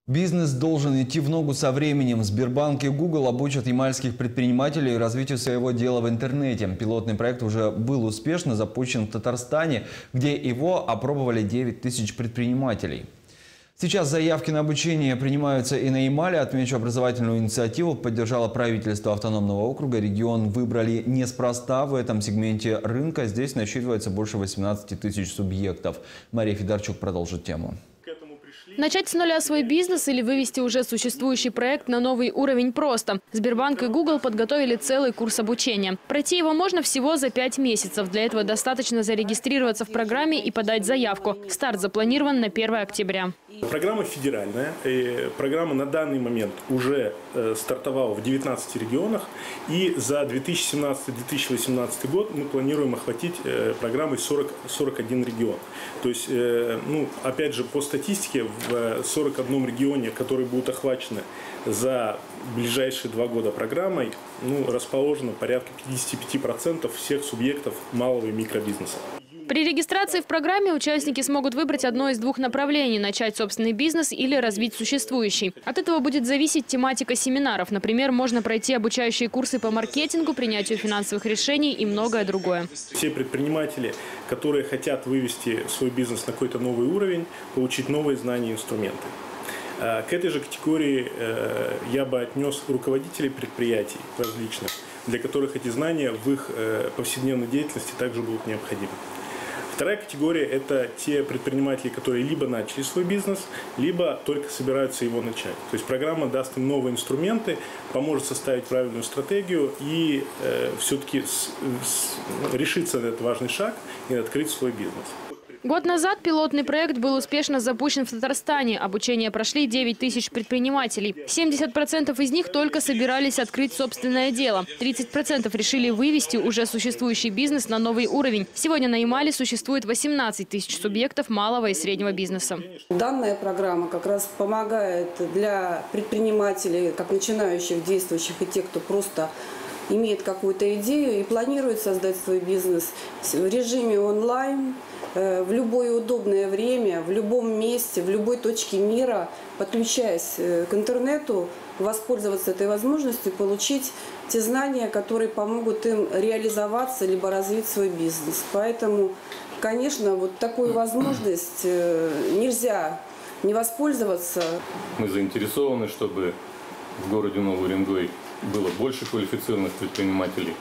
Бизнес должен идти в ногу со временем. Сбербанк и Google обучат ямальских предпринимателей развитию своего дела в интернете. Пилотный проект уже был успешно запущен в Татарстане, где его опробовали 9 тысяч предпринимателей. Сейчас заявки на обучение принимаются и на Ямале. Отмечу, образовательную инициативу поддержало правительство автономного округа. Регион выбрали неспроста. В этом сегменте рынка здесь насчитывается больше 18 тысяч субъектов. Мария Федорчук продолжит тему. Начать с нуля свой бизнес или вывести уже существующий проект на новый уровень просто. Сбербанк и Google подготовили целый курс обучения. Пройти его можно всего за 5 месяцев. Для этого достаточно зарегистрироваться в программе и подать заявку. Старт запланирован на 1 октября. Программа федеральная. Программа на данный момент уже стартовала в 19 регионах. И за 2017-2018 год мы планируем охватить программой 41 регион. То есть, опять же, по статистике, в 41 регионе, которые будут охвачены за ближайшие 2 года программой, расположено порядка 55% всех субъектов малого и микробизнеса. При регистрации в программе участники смогут выбрать одно из 2 направлений – начать собственный бизнес или развить существующий. От этого будет зависеть тематика семинаров. Например, можно пройти обучающие курсы по маркетингу, принятию финансовых решений и многое другое. Все предприниматели, которые хотят вывести свой бизнес на какой-то новый уровень, получить новые знания и инструменты. К этой же категории я бы отнес руководителей предприятий различных, для которых эти знания в их повседневной деятельности также будут необходимы. Вторая категория – это те предприниматели, которые либо начали свой бизнес, либо только собираются его начать. То есть программа даст им новые инструменты, поможет составить правильную стратегию и все-таки решиться на этот важный шаг и открыть свой бизнес. Год назад пилотный проект был успешно запущен в Татарстане. Обучение прошли 9 тысяч предпринимателей. 70% из них только собирались открыть собственное дело. 30% решили вывести уже существующий бизнес на новый уровень. Сегодня на Ямале существует 18 тысяч субъектов малого и среднего бизнеса. Данная программа как раз помогает для предпринимателей, как начинающих, действующих и тех, кто просто имеет какую-то идею и планирует создать свой бизнес в режиме онлайн, в любое удобное время, в любом месте, в любой точке мира, подключаясь к интернету, воспользоваться этой возможностью, получить те знания, которые помогут им реализоваться либо развить свой бизнес. Поэтому, конечно, вот такую возможность нельзя не воспользоваться. Мы заинтересованы, чтобы в городе Новый Уренгой было больше квалифицированных предпринимателей.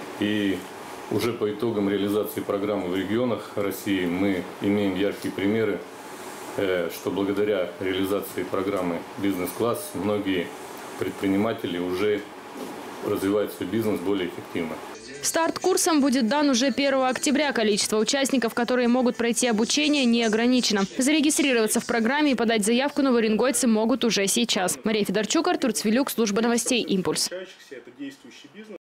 И уже по итогам реализации программы в регионах России мы имеем яркие примеры, что благодаря реализации программы «Бизнес-класс» многие предприниматели уже развивают свой бизнес более эффективно. Старт курсом будет дан уже 1 октября. Количество участников, которые могут пройти обучение, не ограничено. Зарегистрироваться в программе и подать заявку новоуренгойцы могут уже сейчас. Мария Федорчук, Артур Цвилюк, служба новостей «Импульс».